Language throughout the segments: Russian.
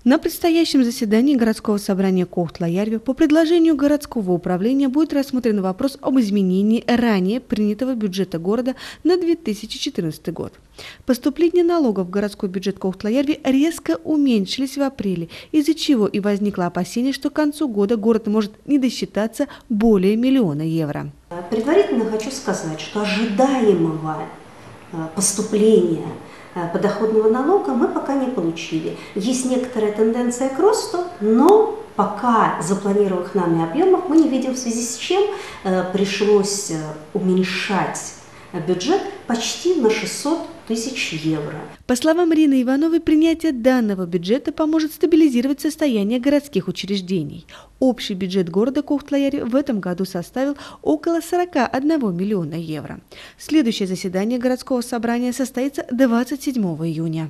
На предстоящем заседании городского собрания Кохтла-Ярви по предложению городского управления будет рассмотрен вопрос об изменении ранее принятого бюджета города на 2014 год. Поступления налогов в городской бюджет Кохтла-Ярви резко уменьшились в апреле, из-за чего и возникло опасение, что к концу года город может не досчитаться более 1 миллиона евро. Предварительно хочу сказать, что ожидаемого поступления подоходного налога мы пока не получили. Есть некоторая тенденция к росту, но пока запланированных нами объемов мы не видим, в связи с чем пришлось уменьшать бюджет почти на 600 тысяч евро. По словам Ирины Ивановой, принятие данного бюджета поможет стабилизировать состояние городских учреждений. Общий бюджет города Кохтла-Ярви в этом году составил около 41 миллиона евро. Следующее заседание городского собрания состоится 27 июня.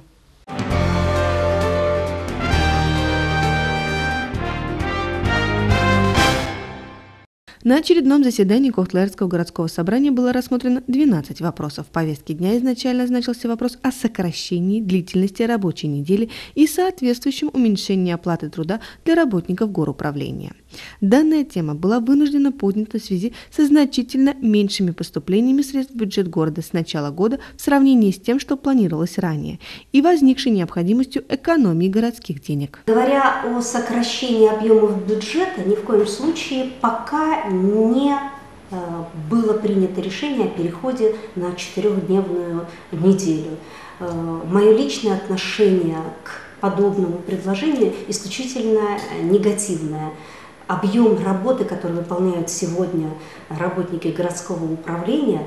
На очередном заседании Кохтла-Ярского городского собрания было рассмотрено 12 вопросов. В повестке дня изначально значился вопрос о сокращении длительности рабочей недели и соответствующем уменьшении оплаты труда для работников горуправления. Данная тема была вынуждена поднята в связи со значительно меньшими поступлениями средств в бюджет города с начала года в сравнении с тем, что планировалось ранее, и возникшей необходимостью экономии городских денег. Говоря о сокращении объемов бюджета, ни в коем случае пока не было принято решение о переходе на 4-дневную неделю. Мое личное отношение к подобному предложению исключительно негативное. Объем работы, который выполняют сегодня работники городского управления,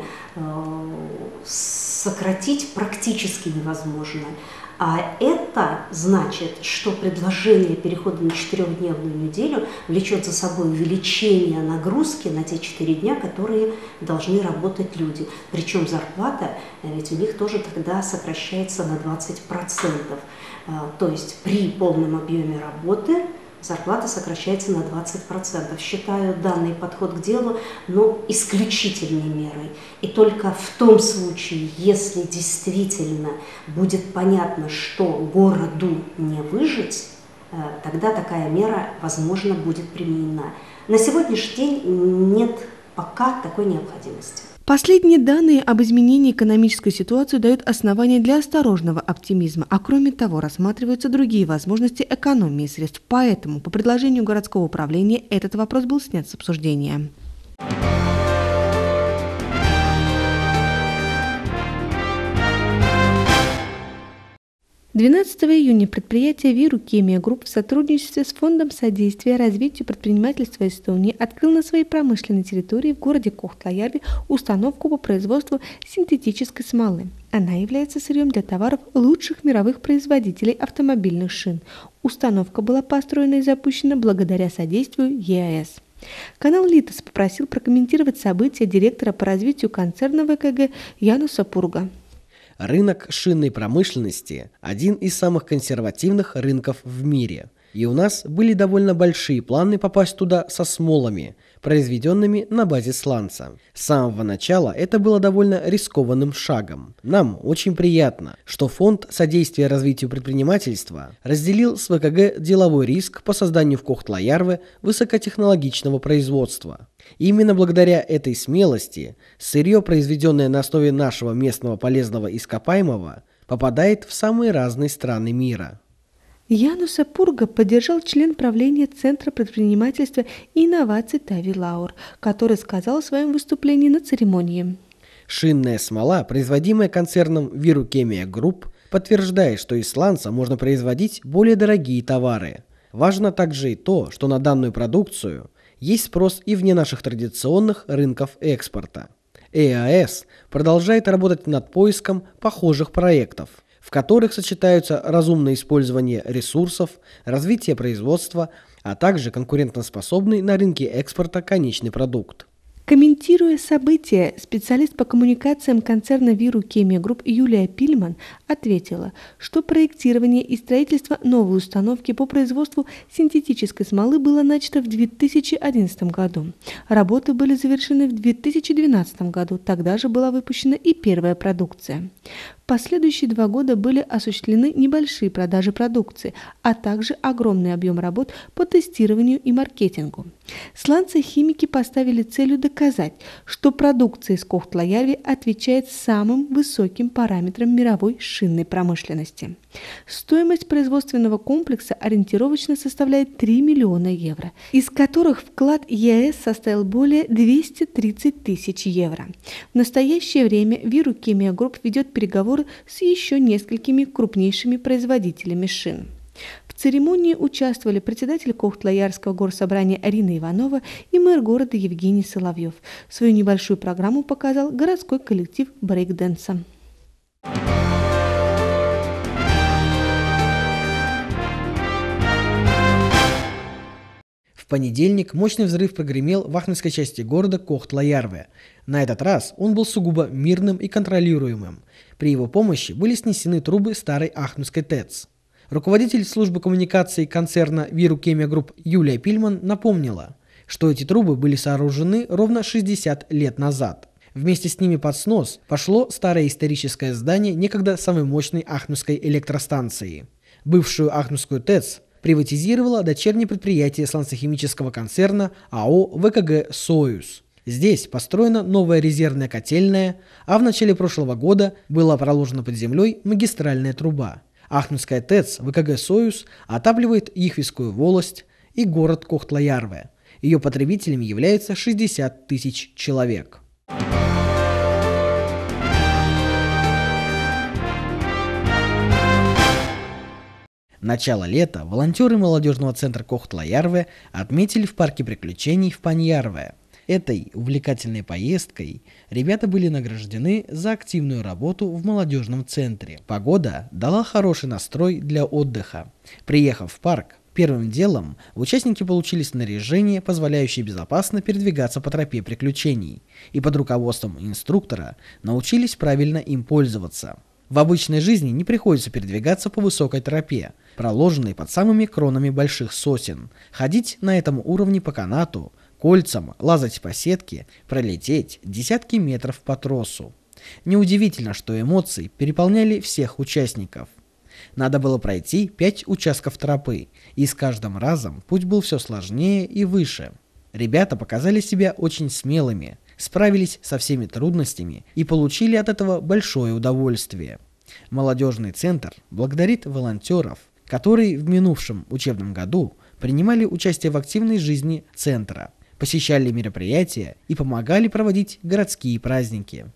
сократить практически невозможно. А это значит, что предложение перехода на 4-дневную неделю влечет за собой увеличение нагрузки на те 4 дня, которые должны работать люди. Причем зарплата, ведь у них тоже тогда сокращается на 20%. То есть при полном объеме работы зарплата сокращается на 20%. Считаю данный подход к делу, исключительной мерой. И только в том случае, если действительно будет понятно, что городу не выжить, тогда такая мера, возможно, будет применена. На сегодняшний день нет пока такой необходимости. Последние данные об изменении экономической ситуации дают основания для осторожного оптимизма, а кроме того рассматриваются другие возможности экономии средств. Поэтому по предложению городского управления этот вопрос был снят с обсуждения. 12 июня предприятие Виру Хемия Групп в сотрудничестве с Фондом содействия развитию предпринимательства Эстонии открыл на своей промышленной территории в городе Кохтла-Ярви установку по производству синтетической смолы. Она является сырьем для товаров лучших мировых производителей автомобильных шин. Установка была построена и запущена благодаря содействию ЕАЭС. Канал Литос попросил прокомментировать события директора по развитию концерна ВКГ Януса Пурга. Рынок шинной промышленности – один из самых консервативных рынков в мире. И у нас были довольно большие планы попасть туда со смолами, произведенными на базе сланца. С самого начала это было довольно рискованным шагом. Нам очень приятно, что Фонд содействия развитию предпринимательства разделил с ВКГ деловой риск по созданию в Кохтла-Ярви высокотехнологичного производства. И именно благодаря этой смелости сырье, произведенное на основе нашего местного полезного ископаемого, попадает в самые разные страны мира. Януса Пурга поддержал член правления Центра предпринимательства и инноваций Тави Лаур, который сказал в своем выступлении на церемонии. Шинная смола, производимая концерном Виру Хемия Групп, подтверждает, что из сланца можно производить более дорогие товары. Важно также и то, что на данную продукцию есть спрос и вне наших традиционных рынков экспорта. ЕАЭС продолжает работать над поиском похожих проектов, в которых сочетаются разумное использование ресурсов, развитие производства, а также конкурентоспособный на рынке экспорта конечный продукт. Комментируя события, специалист по коммуникациям концерна Виру Хемия Групп Юлия Пильман ответила, что проектирование и строительство новой установки по производству синтетической смолы было начато в 2011 году. Работы были завершены в 2012 году, тогда же была выпущена и первая продукция. последующие 2 года были осуществлены небольшие продажи продукции, а также огромный объем работ по тестированию и маркетингу. Сланцехимики поставили целью доказать, что продукция из Кохтла-Ярви отвечает самым высоким параметрам мировой шинной промышленности. Стоимость производственного комплекса ориентировочно составляет 3 миллиона евро, из которых вклад ЕС составил более 230 тысяч евро. В настоящее время Виру Кемия Групп ведет переговоры с еще несколькими крупнейшими производителями шин. В церемонии участвовали председатель Кохтла-Ярского горсобрания Арина Иванова и мэр города Евгений Соловьев. Свою небольшую программу показал городской коллектив брейк-дэнса. В понедельник мощный взрыв прогремел в ахмедской части города Кохтла-Ярве. На этот раз он был сугубо мирным и контролируемым. При его помощи были снесены трубы старой ахмедской ТЭЦ. Руководитель службы коммуникации концерна Виру Кемия Групп Юлия Пильман напомнила, что эти трубы были сооружены ровно 60 лет назад. Вместе с ними под снос пошло старое историческое здание некогда самой мощной ахмедской электростанции. Бывшую ахмедскую ТЭЦ приватизировало дочернее предприятие сланцехимического концерна АО ВКГ «Союз». Здесь построена новая резервная котельная, а в начале прошлого года была проложена под землей магистральная труба. Ахмедская ТЭЦ ВКГ «Союз» отапливает Ихвискую волость и город Кохтла-Ярве. Ее потребителями является 60 тысяч человек. Начало лета волонтеры молодежного центра Кохтла-Ярве отметили в парке приключений в Паньярве. Этой увлекательной поездкой ребята были награждены за активную работу в молодежном центре. Погода дала хороший настрой для отдыха. Приехав в парк, первым делом участники получили снаряжение, позволяющее безопасно передвигаться по тропе приключений, и под руководством инструктора научились правильно им пользоваться. В обычной жизни не приходится передвигаться по высокой тропе, проложенной под самыми кронами больших сосен, ходить на этом уровне по канату, кольцам, лазать по сетке, пролететь десятки метров по тросу. Неудивительно, что эмоции переполняли всех участников. Надо было пройти 5 участков тропы, и с каждым разом путь был все сложнее и выше. Ребята показали себя очень смелыми, справились со всеми трудностями и получили от этого большое удовольствие. Молодежный центр благодарит волонтеров, которые в минувшем учебном году принимали участие в активной жизни центра, посещали мероприятия и помогали проводить городские праздники.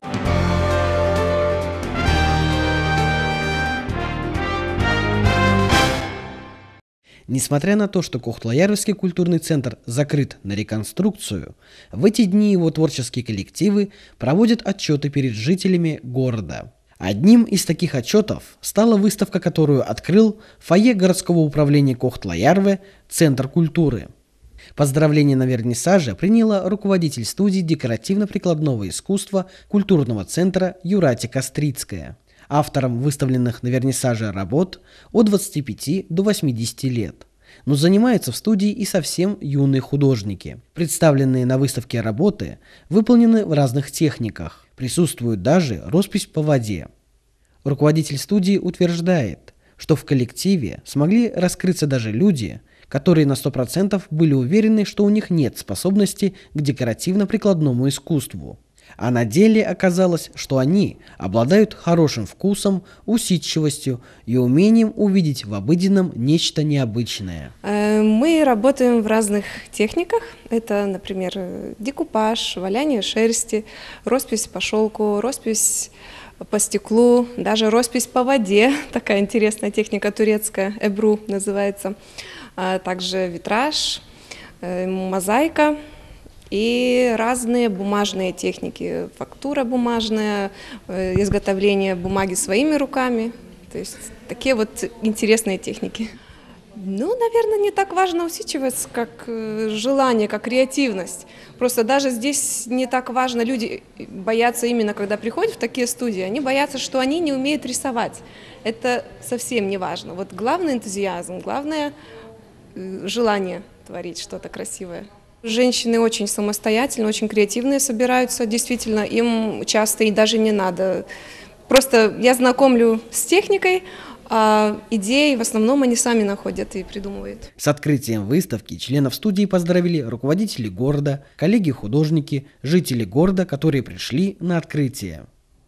Несмотря на то, что Кохтла-Ярвский культурный центр закрыт на реконструкцию, в эти дни его творческие коллективы проводят отчеты перед жителями города. Одним из таких отчетов стала выставка, которую открыл фойе городского управления Кохтла-Ярве «Центр культуры». Поздравление на вернисаже приняла руководитель студии декоративно-прикладного искусства культурного центра Юрати Кострицкая. Автором выставленных на вернисаже работ от 25 до 80 лет. Но занимаются в студии и совсем юные художники. Представленные на выставке работы выполнены в разных техниках. Присутствует даже роспись по воде. Руководитель студии утверждает, что в коллективе смогли раскрыться даже люди, которые на 100% были уверены, что у них нет способности к декоративно-прикладному искусству. А на деле оказалось, что они обладают хорошим вкусом, усидчивостью и умением увидеть в обыденном нечто необычное. Мы работаем в разных техниках. Это, например, декупаж, валяние шерсти, роспись по шелку, роспись по стеклу, даже роспись по воде. Такая интересная техника турецкая, эбру называется. Также витраж, мозаика. И разные бумажные техники, фактура бумажная, изготовление бумаги своими руками, то есть такие вот интересные техники. Ну, наверное, не так важно усидчивость, как желание, как креативность. Просто даже здесь не так важно, люди боятся именно, когда приходят в такие студии, они боятся, что они не умеют рисовать. Это совсем не важно. Вот главный энтузиазм, главное желание творить что-то красивое. Женщины очень самостоятельные, очень креативные собираются, действительно, им часто и даже не надо Просто я знакомлю с техникой, а идеи в основном они сами находят и придумывают. С открытием выставки членов студии поздравили руководители города, коллеги-художники, жители города, которые пришли на открытие.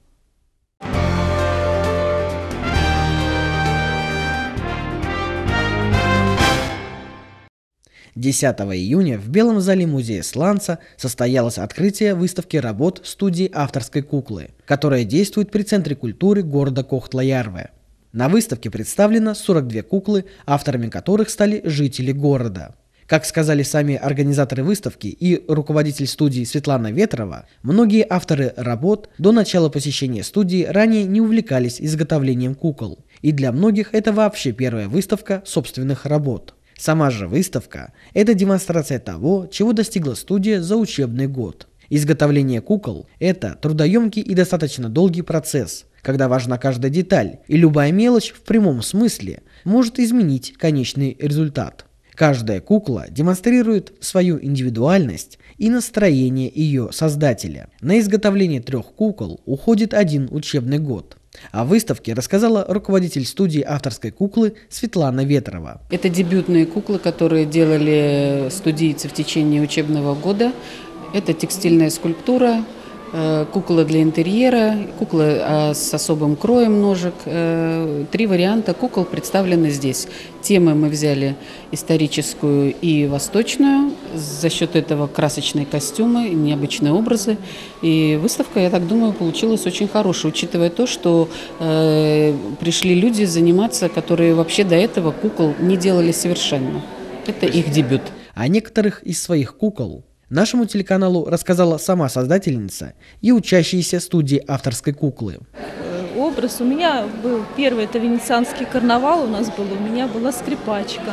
10 июня в Белом зале музея Сланца состоялось открытие выставки работ студии авторской куклы, которая действует при Центре культуры города Кохтла-Ярве. На выставке представлено 42 куклы, авторами которых стали жители города. Как сказали сами организаторы выставки и руководитель студии Светлана Ветрова, многие авторы работ до начала посещения студии ранее не увлекались изготовлением кукол. И для многих это вообще первая выставка собственных работ. Сама же выставка – это демонстрация того, чего достигла студия за учебный год. Изготовление кукол – это трудоемкий и достаточно долгий процесс, когда важна каждая деталь, и любая мелочь в прямом смысле может изменить конечный результат. Каждая кукла демонстрирует свою индивидуальность и настроение ее создателя. На изготовление 3 кукол уходит 1 учебный год. О выставке рассказала руководитель студии авторской куклы Светлана Ветрова. Это дебютные куклы, которые делали студийцы в течение учебного года. Это текстильная скульптура, кукла для интерьера, кукла с особым кроем ножек. 3 варианта кукол представлены здесь. Темы мы взяли историческую и восточную. За счет этого красочные костюмы, необычные образы. И выставка, я так думаю, получилась очень хорошая, учитывая то, что пришли люди заниматься, которые вообще до этого кукол не делали совершенно. Это их дебют. О некоторых из своих кукол нашему телеканалу рассказала сама создательница и учащиеся студии авторской куклы. Образ у меня был первый, это венецианский карнавал у нас был, у меня была скрипачка.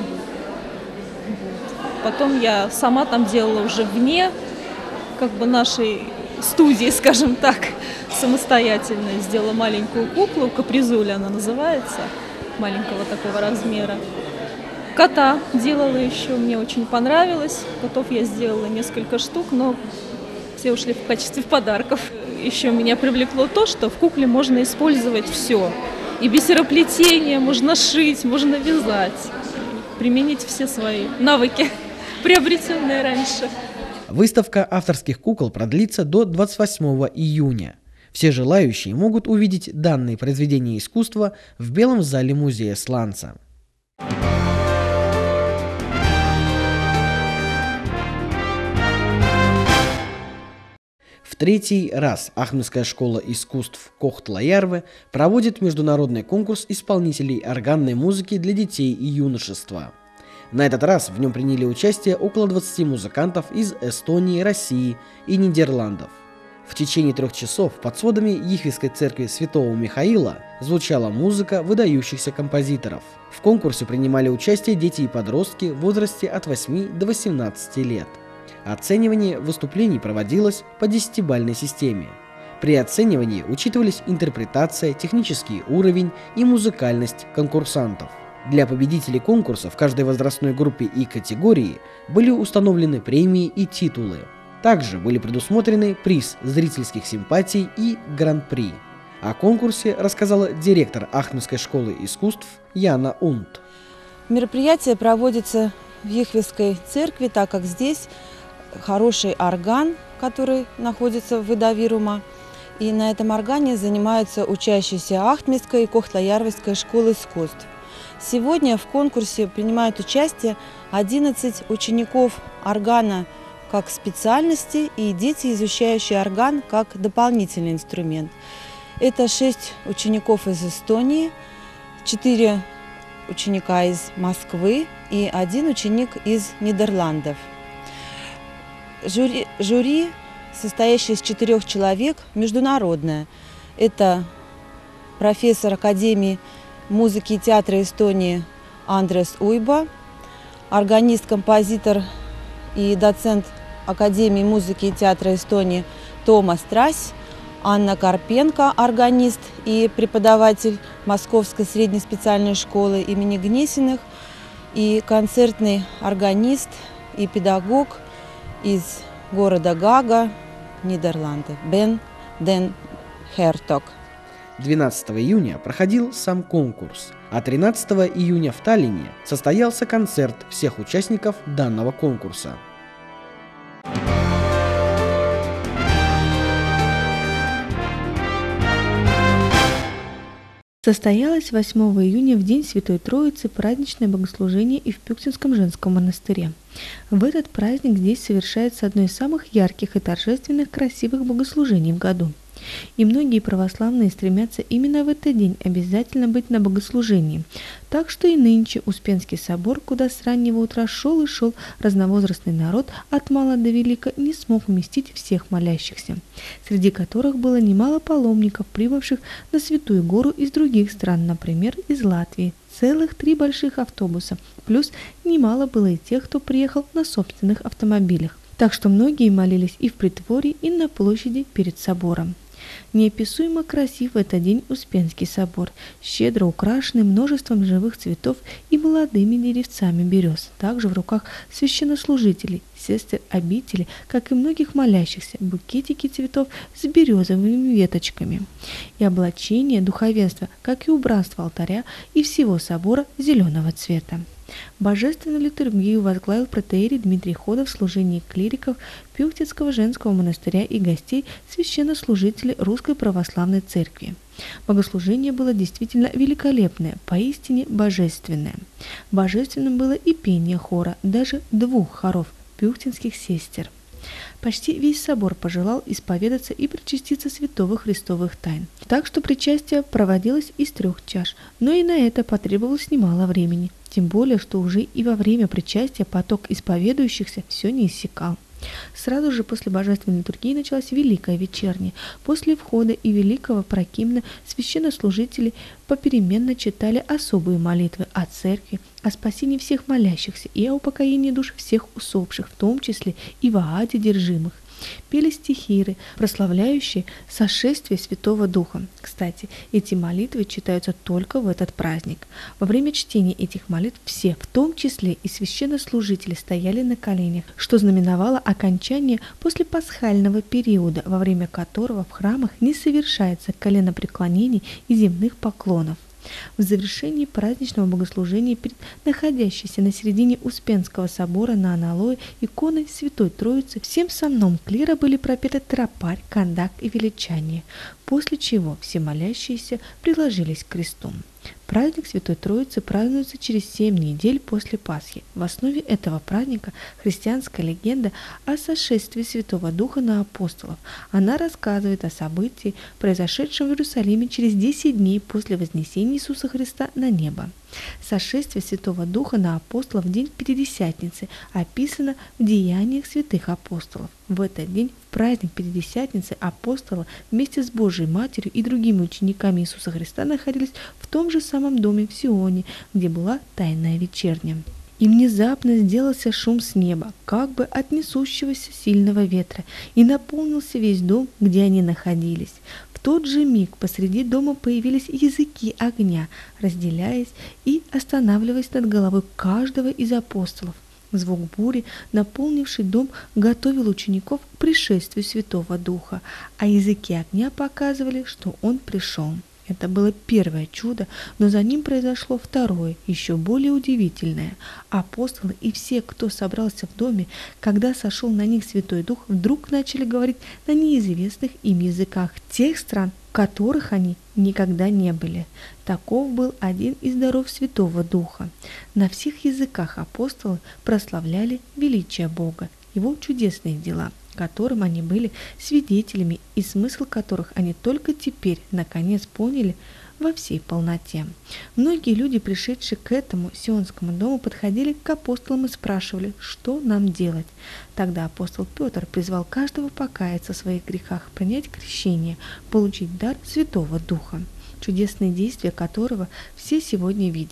Потом я сама там делала уже вне нашей студии, скажем так, самостоятельно. Сделала маленькую куклу, капризуля она называется, маленького такого размера. Кота делала еще, мне очень понравилось. Котов я сделала несколько штук, но все ушли в качестве подарков. Еще меня привлекло то, что в кукле можно использовать все. И бисероплетение, можно шить, можно вязать. Применить все свои навыки, приобретенные раньше. Выставка авторских кукол продлится до 28 июня. Все желающие могут увидеть данные произведения искусства в Белом зале музея Сланца. В 3-й раз Ахмедская школа искусств Кохтла-Ярве проводит международный конкурс исполнителей органной музыки для детей и юношества. На этот раз в нем приняли участие около 20 музыкантов из Эстонии, России и Нидерландов. В течение 3 часов под сводами Ихвестской церкви Святого Михаила звучала музыка выдающихся композиторов. В конкурсе принимали участие дети и подростки в возрасте от 8 до 18 лет. Оценивание выступлений проводилось по 10-бальной системе. При оценивании учитывались интерпретация, технический уровень и музыкальность конкурсантов. Для победителей конкурса в каждой возрастной группе и категории были установлены премии и титулы. Также были предусмотрены приз зрительских симпатий и гран-при. О конкурсе рассказала директор Ахмедской школы искусств Яна Унт. Мероприятие проводится в Ихвестской церкви, так как здесь хороший орган, который находится в Идавирума. И на этом органе занимаются учащиеся Ахмедской и Кохтла-Ярвеской школы искусств. Сегодня в конкурсе принимают участие 11 учеников органа как специальности и дети, изучающие орган как дополнительный инструмент. Это 6 учеников из Эстонии, 4 ученика из Москвы и 1 ученик из Нидерландов. Жюри, состоящее из 4 человек, международное. Это профессор Академии музыки и театра Эстонии Андрес Уйба, органист, композитор и доцент Академии музыки и театра Эстонии Томас Трась, Анна Карпенко, органист и преподаватель Московской средней специальной школы имени Гнесиных, и концертный органист и педагог из города Гага, Нидерланды, Бен Ден Хертог. 12 июня проходил сам конкурс, а 13 июня в Таллине состоялся концерт всех участников данного конкурса. Состоялось 8 июня в День Святой Троицы праздничное богослужение и в Пюктинском женском монастыре. В этот праздник здесь совершается одно из самых ярких и торжественных красивых богослужений в году. И многие православные стремятся именно в этот день обязательно быть на богослужении. Так что и нынче Успенский собор, куда с раннего утра шел и шел разновозрастный народ, от мала до велика, не смог вместить всех молящихся, среди которых было немало паломников, прибывших на Святую Гору из других стран, например, из Латвии. Целых 3 больших автобуса, плюс немало было и тех, кто приехал на собственных автомобилях. Так что многие молились и в притворе, и на площади перед собором. Неописуемо красив в этот день Успенский собор, щедро украшенный множеством живых цветов и молодыми деревцами берез. Также в руках священнослужителей, сестер обители, как и многих молящихся, букетики цветов с березовыми веточками. И облачение духовенства, как и убранство алтаря и всего собора зеленого цвета. Божественную литургию возглавил протоиерей Дмитрий Ходов в служении клириков Пюктинского женского монастыря и гостей священнослужителей Русской Православной Церкви. Богослужение было действительно великолепное, поистине божественное. Божественным было и пение хора, даже 2 хоров пюктинских сестер. Почти весь собор пожелал исповедаться и причаститься святого христовых тайн. Так что причастие проводилось из 3 чаш, но и на это потребовалось немало времени. Тем более, что уже и во время причастия поток исповедующихся все не иссякал. Сразу же после божественной литургии началась Великая вечерня. После входа и Великого прокимна священнослужители попеременно читали особые молитвы о церкви, о спасении всех молящихся и о упокоении душ всех усопших, в том числе и в ааде держимых. Пели стихиры, прославляющие сошествие Святого Духа. Кстати, эти молитвы читаются только в этот праздник. Во время чтения этих молитв все, в том числе и священнослужители, стояли на коленях, что знаменовало окончание послепасхального периода, во время которого в храмах не совершается коленопреклонений и земных поклонов. В завершении праздничного богослужения перед находящейся на середине Успенского собора на аналое иконой Святой Троицы всем сомном клира были пропеты тропарь, кандак и величание, после чего все молящиеся приложились к кресту. Праздник Святой Троицы празднуется через 7 недель после Пасхи. В основе этого праздника христианская легенда о сошествии Святого Духа на апостолов. Она рассказывает о событии, произошедшем в Иерусалиме через 10 дней после вознесения Иисуса Христа на небо. Сошествие Святого Духа на апостолов в день Пятидесятницы описано в Деяниях святых апостолов. В этот день, в праздник Пятидесятницы, апостолы вместе с Божией Матерью и другими учениками Иисуса Христа находились в том же самом доме в Сионе, где была тайная вечерня. И внезапно сделался шум с неба, как бы от несущегося сильного ветра, и наполнился весь дом, где они находились. В тот же миг посреди дома появились языки огня, разделяясь и останавливаясь над головой каждого из апостолов. Звук бури, наполнивший дом, готовил учеников к пришествию Святого Духа, а языки огня показывали, что Он пришел. Это было первое чудо, но за ним произошло второе, еще более удивительное. Апостолы и все, кто собрался в доме, когда сошел на них Святой Дух, вдруг начали говорить на неизвестных им языках тех стран, в которых они никогда не были. Таков был один из даров Святого Духа. На всех языках апостолы прославляли величие Бога, Его чудесные дела, которым они были свидетелями и смысл которых они только теперь наконец поняли во всей полноте. Многие люди, пришедшие к этому сионскому дому, подходили к апостолам и спрашивали, что нам делать. Тогда апостол Петр призвал каждого покаяться в своих грехах, принять крещение, получить дар Святого Духа, чудесные действия которого все сегодня видели.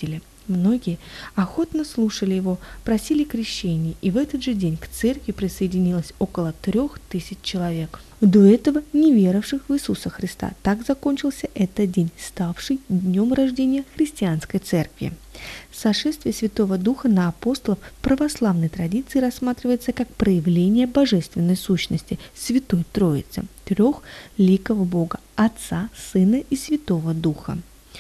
Многие охотно слушали его, просили крещения, и в этот же день к церкви присоединилось около 3000 человек. До этого не веровавших в Иисуса Христа. Так закончился этот день, ставший днем рождения христианской церкви. Сошествие Святого Духа на апостолов в православной традиции рассматривается как проявление божественной сущности Святой Троицы, трех ликов Бога – Отца, Сына и Святого Духа.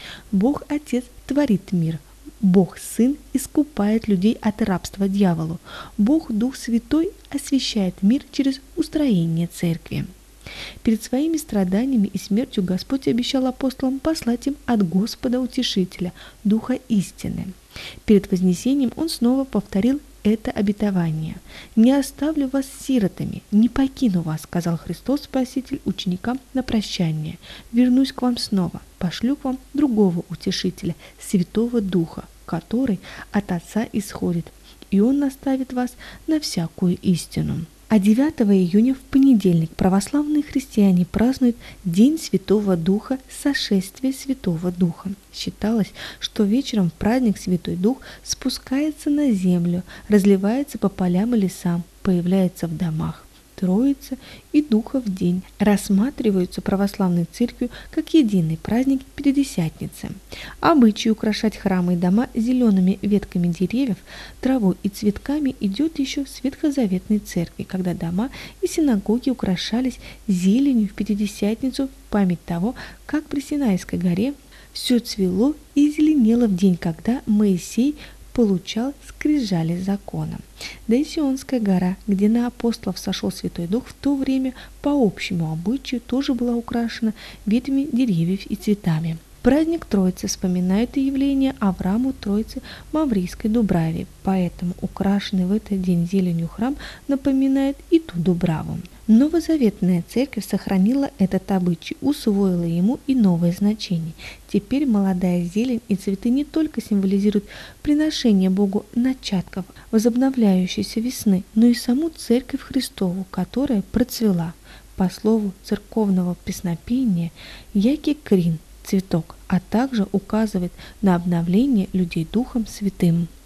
Бог Отец творит мир, Бог Сын искупает людей от рабства дьяволу, Бог Дух Святой освящает мир через устроение церкви. Перед своими страданиями и смертью Господь обещал апостолам послать им от Господа Утешителя, Духа истины. Перед вознесением Он снова повторил это обетование. «Не оставлю вас сиротами, не покину вас», сказал Христос Спаситель ученикам на прощание. «Вернусь к вам снова, пошлю к вам другого Утешителя, Святого Духа, который от Отца исходит, и Он наставит вас на всякую истину». А 9 июня в понедельник православные христиане празднуют День Святого Духа, сошествие Святого Духа. Считалось, что вечером в праздник Святой Дух спускается на землю, разливается по полям и лесам, появляется в домах. Троица и Духа в день рассматриваются православной церковью как единый праздник Пятидесятницы. Обычай украшать храмы и дома зелеными ветками деревьев, травой и цветками идет еще с ветхозаветной церкви, когда дома и синагоги украшались зеленью в Пятидесятницу в память того, как при Синайской горе все цвело и зеленело в день, когда Моисей получал скрижали закона. Да и Сионская гора, где на апостолов сошел Святой Дух, в то время по общему обычаю тоже была украшена ветвями деревьев и цветами. Праздник Троицы вспоминает и явление Аврааму Троицы в Маврийской Дубраве, поэтому украшенный в этот день зеленью храм напоминает и ту Дубраву. Новозаветная церковь сохранила этот обычай, усвоила ему и новое значение. Теперь молодая зелень и цветы не только символизируют приношение Богу начатков возобновляющейся весны, но и саму Церковь Христову, которая процвела. По слову церковного песнопения, яки крин, цветок, а также указывает на обновление людей Духом Святым.